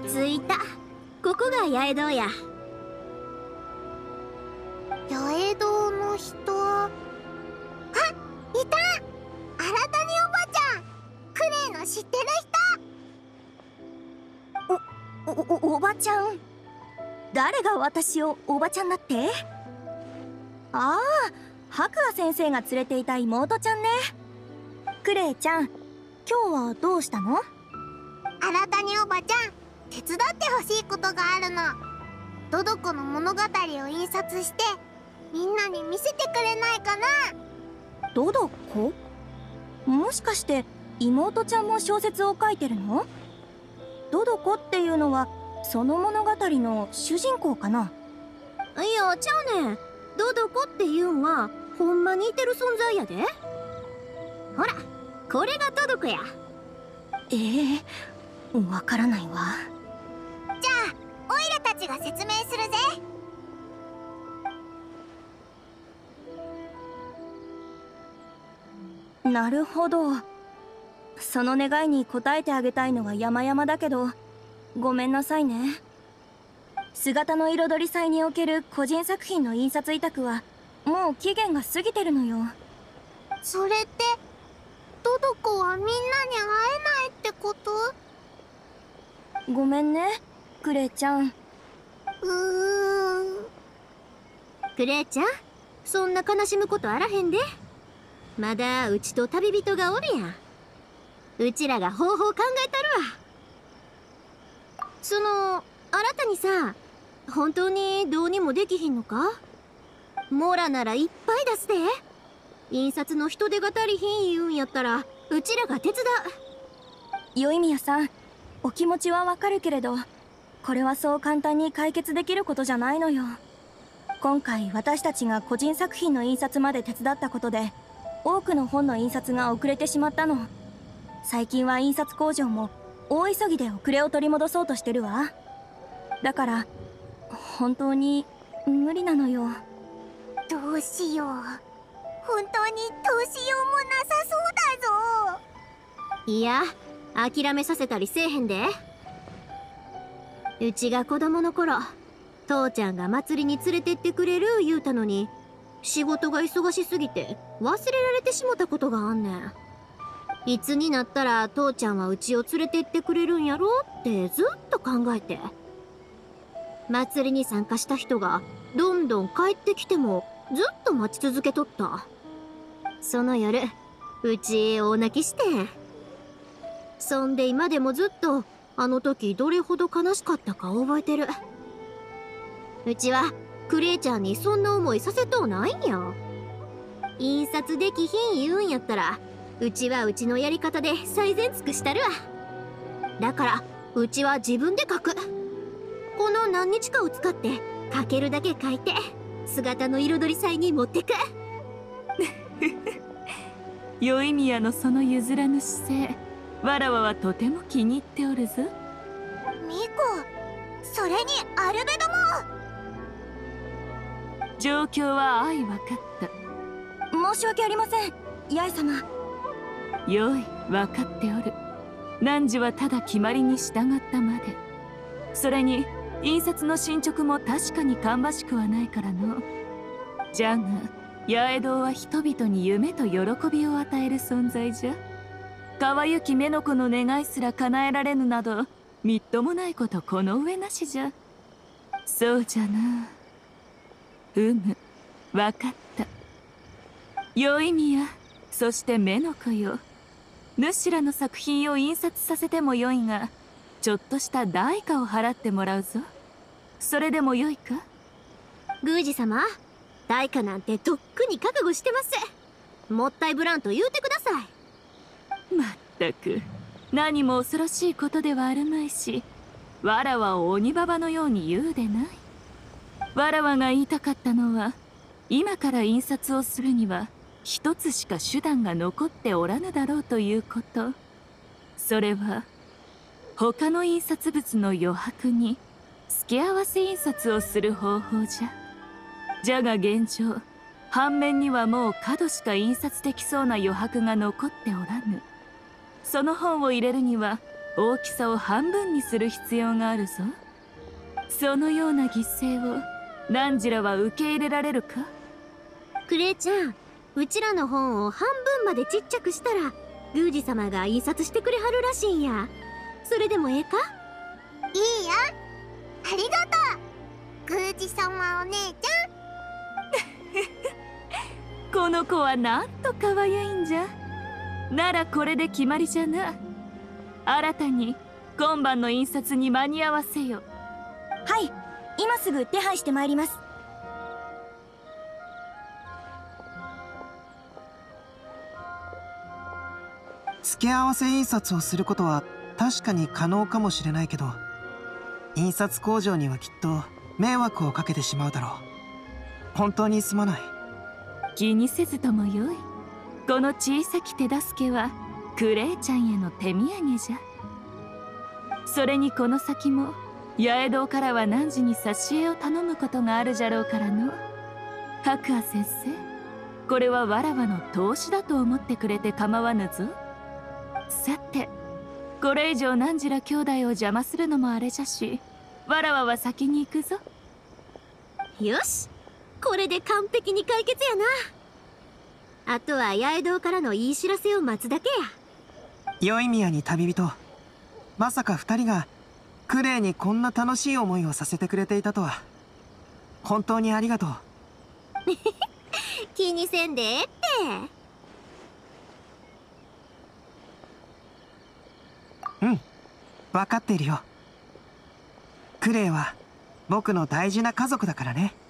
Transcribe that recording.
着いた。ここが八重堂や。 八重堂の人。あ、いた。新谷おばちゃん。クレイの知ってる人。おばちゃん。誰が私をおばちゃんだって？ああ、白亜先生が連れていた妹ちゃんね。クレイちゃん、今日はどうしたの？ 新谷おばちゃん、手伝ってほしいことがあるの。ドドコの物語を印刷してみんなに見せてくれないかな。 ドドコ？もしかして妹ちゃんも小説を書いてるの？ドドコっていうのはその物語の主人公かな？ いや、ちゃうねん。ドドコっていうんはほんまにいてる存在やで。ほら、これがドドコや。 わからないわ。 じゃあオイラたちが説明するぜ。 なるほど。その願いに応えてあげたいのが山々だけど、ごめんなさいね。姿の彩り祭における個人作品の印刷委託はもう期限が過ぎてるのよ。 それってドドコはみんなに会えないってこと？ ごめんね、クレイちゃん。 クレイちゃん、そんな悲しむことあらへんで。まだうちと旅人がおるやん。うちらが方法考えたるわ。その、新たにさ、本当にどうにもできひんのか？モラならいっぱい出すで。印刷の人手が足りひん言うんやったらうちらが手伝う。宵宮さん、お気持ちはわかるけれど、これはそう簡単に解決できることじゃないのよ。今回私たちが個人作品の印刷まで手伝ったことで多くの本の印刷が遅れてしまったの。最近は印刷工場も大急ぎで遅れを取り戻そうとしてるわ。だから本当に無理なのよ。 どうしよう。本当にどうしようもなさそうだぞ。 いや、諦めさせたりせえへんで。うちが子供の頃、父ちゃんが祭りに連れてってくれる言うたのに、仕事が忙しすぎて忘れられてしもたことがあんねん。いつになったら父ちゃんはうちを連れてってくれるんやろってずっと考えて。祭りに参加した人がどんどん帰ってきてもずっと待ち続けとった。その夜、うち大泣きしてん。そんで今でもずっとあの時どれほど悲しかったか覚えてる。うちはクレイちゃんにそんな思いさせとうないんや。印刷できひん言うんやったらうちはうちのやり方で最善尽くしたるわ。だからうちは自分で書く。この何日かを使って書けるだけ書いて姿の彩り祭に持ってく。 宵宮のその譲らぬ姿勢、わらわはとても気に入っておるぞ。 ミコ、それにアルベドも。 状況は相分かった。 申し訳ありません、八重様。 よい、分かっておる。汝はただ決まりに従ったまで。それに印刷の進捗も確かに芳しくはないからの。じゃが八重堂は人々に夢と喜びを与える存在じゃ。川行き目の子の願いすら叶えられぬなどみっともないことこの上なしじゃ。そうじゃな。分かった。宵宮、そして目の子よ。主らの作品を印刷させてもよいが、ちょっとした代価を払ってもらうぞ。それでもよいか？ 宮司様、代価なんてとっくに覚悟してます。もったいぶらんと言うてください。 まったく、何も恐ろしいことではあるまいし、わらわを鬼ババのように言うでない。わらわが言いたかったのは、今から印刷をするには一つしか手段が残っておらぬだろうということ。それは他の印刷物の余白に付け合わせ印刷をする方法じゃ。じゃが現状、半面にはもう角しか印刷できそうな余白が残っておらぬ。その本を入れるには大きさを半分にする必要があるぞ。そのような犠牲をナンジラは受け入れられるか？ クレイちゃん、うちらの本を半分までちっちゃくしたら宮司様が印刷してくれはるらしいんや。それでもええか？ いいよ。ありがとう宮司様お姉ちこの子はなんと可愛いんじゃ。ならこれで決まりじゃな。新たに今晩の印刷に間に合わせよ。 はい、今すぐ手配してまいります。 付け合わせ印刷をすることは確かに可能かもしれないけど、印刷工場にはきっと迷惑をかけてしまうだろう。本当にすまない。 気にせずともよい。この小さき手助けはクレイちゃんへの手土産じゃ。それにこの先も八重堂からは汝に挿絵を頼むことがあるじゃろうからの。白亜先生、これはわらわの投資だと思ってくれて構わぬぞ。さて、これ以上汝ら兄弟を邪魔するのもあれじゃし、わらわは先に行くぞ。 よし、これで完璧に解決やな。あとは八重堂からの言い知らせを待つだけや。 宵宮に旅人、まさか2人がクレイにこんな楽しい思いをさせてくれていたとは。本当にありがとう。 気にせんでええって。 うん、分かっているよ。クレイは僕の大事な家族だからね。